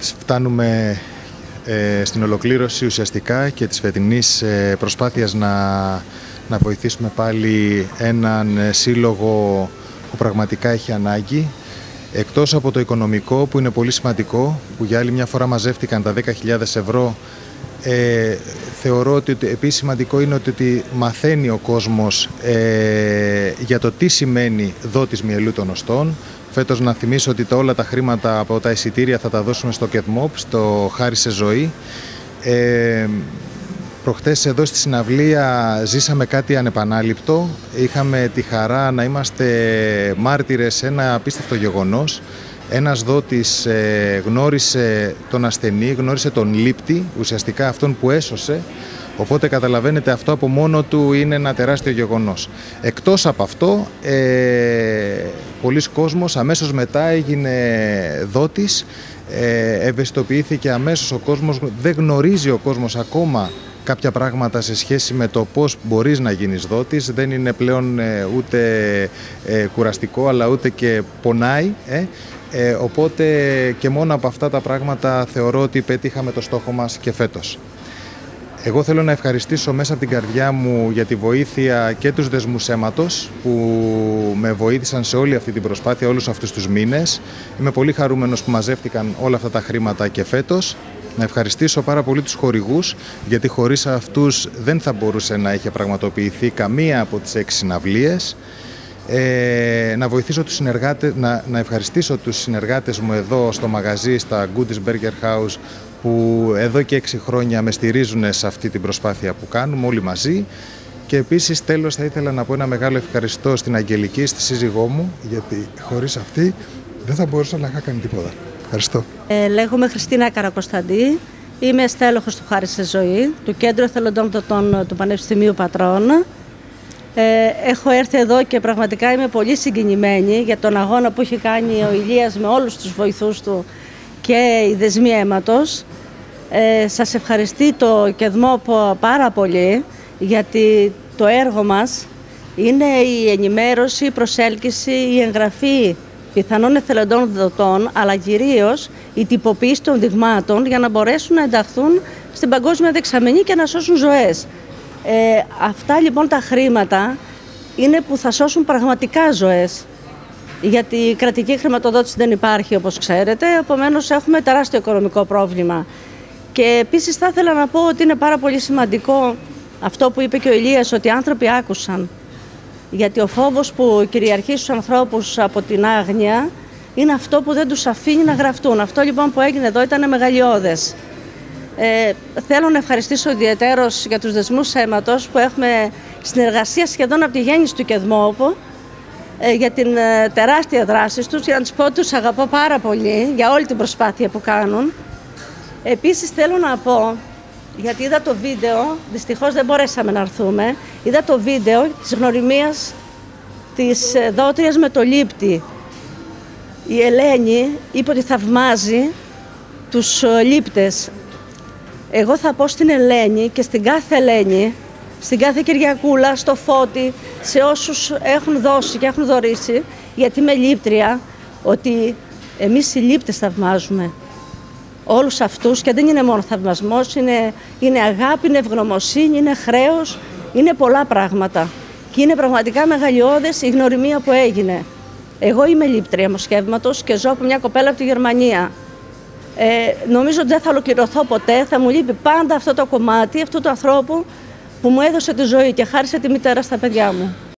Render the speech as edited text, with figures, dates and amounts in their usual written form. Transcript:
φτάνουμε στην ολοκλήρωση ουσιαστικά και της φετινής προσπάθειας να βοηθήσουμε πάλι έναν σύλλογο που πραγματικά έχει ανάγκη. Εκτός από το οικονομικό που είναι πολύ σημαντικό, που για άλλη μια φορά μαζεύτηκαν τα 10.000 ευρώ, θεωρώ ότι επίσης σημαντικό είναι ότι μαθαίνει ο κόσμος για το τι σημαίνει δότης μυελού των οστών. Φέτος να θυμίσω ότι όλα τα χρήματα από τα εισιτήρια θα τα δώσουμε στο ΚΕΔΜΟΠ, στο Χάρη σε Ζωή. Προχτές εδώ στη συναυλία ζήσαμε κάτι ανεπανάληπτο. Είχαμε τη χαρά να είμαστε μάρτυρες σε ένα απίστευτο γεγονός. Ένας δότης γνώρισε τον ασθενή, γνώρισε τον λήπτη, ουσιαστικά αυτόν που έσωσε. Οπότε καταλαβαίνετε, αυτό από μόνο του είναι ένα τεράστιο γεγονός. Εκτός από αυτό, πολλοί κόσμος αμέσως μετά έγινε δότης, ευαισθητοποιήθηκε αμέσως ο κόσμος, δεν γνωρίζει ο κόσμος ακόμα κάποια πράγματα σε σχέση με το πώς μπορείς να γίνεις δότης. Δεν είναι πλέον ούτε κουραστικό, αλλά ούτε και πονάει. Οπότε και μόνο από αυτά τα πράγματα θεωρώ ότι πετύχαμε το στόχο μας και φέτος. Εγώ θέλω να ευχαριστήσω μέσα από την καρδιά μου για τη βοήθεια και τους δεσμούς αίματος που με βοήθησαν σε όλη αυτή την προσπάθεια όλους αυτούς τους μήνες. Είμαι πολύ χαρούμενος που μαζεύτηκαν όλα αυτά τα χρήματα και φέτος. Να ευχαριστήσω πάρα πολύ τους χορηγούς, γιατί χωρίς αυτούς δεν θα μπορούσε να είχε πραγματοποιηθεί καμία από τις 6 συναυλίες. Να βοηθήσω τους συνεργάτες, να ευχαριστήσω τους συνεργάτες μου εδώ στο μαγαζί, στα Goodies Burger House, που εδώ και 6 χρόνια με στηρίζουν σε αυτή την προσπάθεια που κάνουμε όλοι μαζί. Και επίσης τέλος θα ήθελα να πω ένα μεγάλο ευχαριστώ στην Αγγελική, στη σύζυγό μου, γιατί χωρίς αυτή δεν θα μπορούσα να είχα κάνει τίποτα. Ευχαριστώ. Λέγομαι Χριστίνα Καρακοσταντή, είμαι στέλοχος του Χάρη σε Ζωή, του Κέντρου Εθελοντών Δοτών του Πανεπιστημίου Πατρών. Έχω έρθει εδώ και πραγματικά είμαι πολύ συγκινημένη για τον αγώνα που έχει κάνει ο Ηλίας με όλους τους βοηθούς του και οι δεσμοί αίματος. Σας ευχαριστεί το ΚΕΔΜΟΠ πάρα πολύ, γιατί το έργο μας είναι η ενημέρωση, η προσέλκυση, η εγγραφή πιθανών εθελοντών δοτών, αλλά κυρίως η τυποποίηση των δειγμάτων για να μπορέσουν να ενταχθούν στην παγκόσμια δεξαμενή και να σώσουν ζωές. Αυτά λοιπόν τα χρήματα είναι που θα σώσουν πραγματικά ζωές. Γιατί η κρατική χρηματοδότηση δεν υπάρχει, όπως ξέρετε, επομένως έχουμε τεράστιο οικονομικό πρόβλημα. Και επίσης θα ήθελα να πω ότι είναι πάρα πολύ σημαντικό αυτό που είπε και ο Ηλίας, ότι οι άνθρωποι άκουσαν. Γιατί ο φόβος που κυριαρχεί στους ανθρώπους από την άγνοια είναι αυτό που δεν τους αφήνει να γραφτούν. Αυτό λοιπόν που έγινε εδώ ήταν μεγαλειώδες. Θέλω να ευχαριστήσω ιδιαιτέρως για τους δεσμούς αίματος που έχουμε συνεργασία σχεδόν από τη γέννηση του ΚΕΔΜΟΠ, για την τεράστια δράση τους, για να τους πω ότι τους αγαπώ πάρα πολύ για όλη την προσπάθεια που κάνουν. Επίσης θέλω να πω, γιατί είδα το βίντεο, δυστυχώς δεν μπορέσαμε να έρθουμε, είδα το βίντεο της γνωριμίας της δότριας με το λήπτη. Η Ελένη είπε ότι θαυμάζει τους λήπτες. Εγώ θα πω στην Ελένη και στην κάθε Ελένη, στην κάθε Κυριακούλα, στο Φώτη, σε όσους έχουν δώσει και έχουν δωρήσει, γιατί είμαι λήπτρια, ότι εμείς οι λήπτες θαυμάζουμε όλους αυτούς και δεν είναι μόνο θαυμασμός, είναι αγάπη, είναι ευγνωμοσύνη, είναι χρέος, είναι πολλά πράγματα. Και είναι πραγματικά μεγαλειώδες η γνωριμία που έγινε. Εγώ είμαι λήπτρια μοσχεύματος και ζω από μια κοπέλα από τη Γερμανία. Νομίζω ότι δεν θα ολοκληρωθώ ποτέ, θα μου λείπει πάντα αυτό το κομμάτι αυτού του ανθρώπου που μου έδωσε τη ζωή και χάρισε τη μητέρα στα παιδιά μου.